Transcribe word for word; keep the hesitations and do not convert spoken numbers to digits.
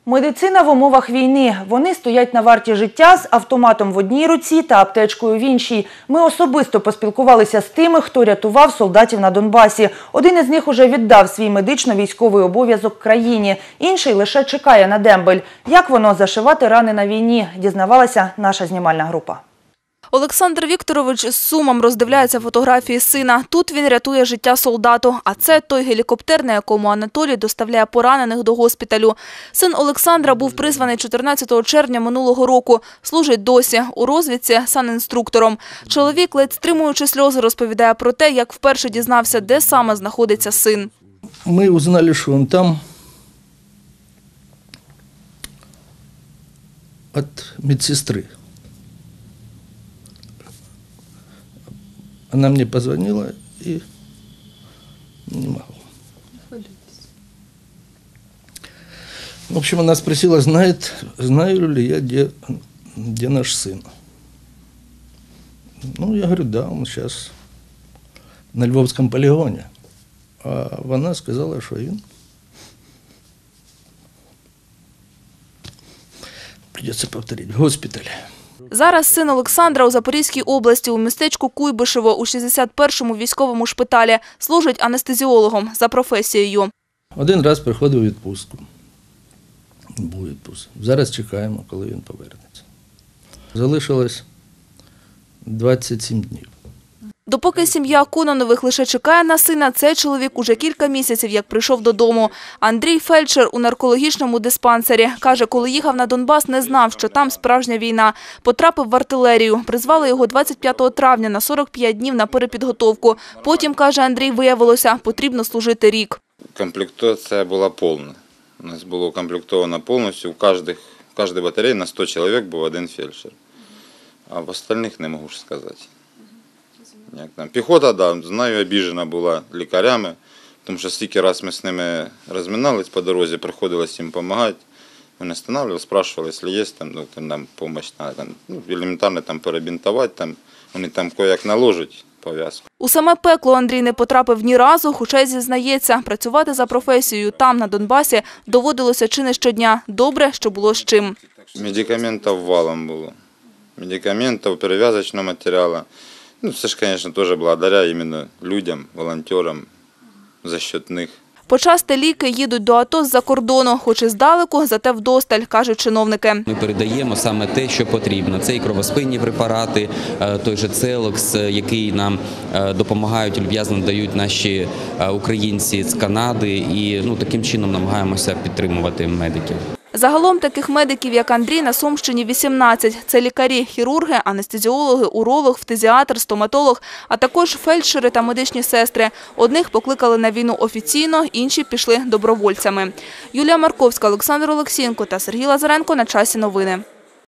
Медицина в умовах війни. Вони стоять на варті життя з автоматом в одній руці та аптечкою в іншій. Ми особисто поспілкувалися з тими, хто рятував солдатів на Донбасі. Один із них уже віддав свій медично-військовий обов'язок країні. Інший лише чекає на дембель. Як воно зашивати рани на війні, дізнавалася наша знімальна група. Олександр Вікторович з сумом роздивляється фотографії сина. Тут він рятує життя солдату. А це той гелікоптер, на якому Анатолій доставляє поранених до госпіталю. Син Олександра був призваний чотирнадцятого червня минулого року. Служить досі. У розвідці санінструктором. Чоловік, ледь стримуючи сльози, розповідає про те, як вперше дізнався, де саме знаходиться син. Ми узнали, що він там від медсестри. Она мне позвонила и не могу. В общем, она спросила, знает, знаю ли я, где, где наш сын. Ну, я говорю, да, он сейчас на Львовском полигоне. А она сказала, что он придется повторить в госпитале. Зараз син Олександра у Запорізькій області, у містечку Куйбишево, у шістдесят першому військовому шпиталі. Служить анестезіологом за професією. Один раз приходив у відпустку. Був відпустку. Зараз чекаємо, коли він повернеться. Залишилось двадцять сім днів. Допоки сім'я Кононових лише чекає на сина, цей чоловік уже кілька місяців як прийшов додому. Андрій – фельдшер у наркологічному диспансері. Каже, коли їхав на Донбас, не знав, що там справжня війна. Потрапив в артилерію. Призвали його двадцять п'ятого травня на сорок п'ять днів на перепідготовку. Потім, каже Андрій, виявилося, потрібно служити рік. Комплектація була повна. У нас було комплектовано повністю. У кожній, в кожній батареї на сто чоловік був один фельдшер. А в остальних не можу сказати. Як там. Піхота, да, знаю, обіжена була лікарями, тому що стільки раз ми з ними розминались по дорозі, приходилось їм допомагати. Вони встановлювали, спрашивали, якщо є там, ну, там, там допомога, там, ну, елементарно там перебінтувати, там, вони там кое-як наложать пов'язку. У саме пекло Андрій не потрапив ні разу, хоча й зізнається, працювати за професією там, на Донбасі, доводилося чи не щодня. Добре, що було з чим. Медикаментів валом було. Медикаментів, перев'язочного матеріалу. Ну, це ж, звісно, теж благодаря іменно людям, волонтерам, за счет них. Почасти ліки їдуть до АТО з-за кордону, хоч і здалеку, зате вдосталь, кажуть чиновники. Ми передаємо саме те, що потрібно. Це і кровоспинні препарати, той же Целокс, який нам допомагають, люб'язно дають наші українці з Канади. І ну, таким чином намагаємося підтримувати медиків. Загалом таких медиків, як Андрій, на Сумщині вісімнадцять. Це лікарі, хірурги, анестезіологи, уролог, фтизіатр, стоматолог, а також фельдшери та медичні сестри. Одних покликали на війну офіційно, інші пішли добровольцями. Юлія Марковська, Олександр Олексієнко та Сергій Лазаренко. На часі новини.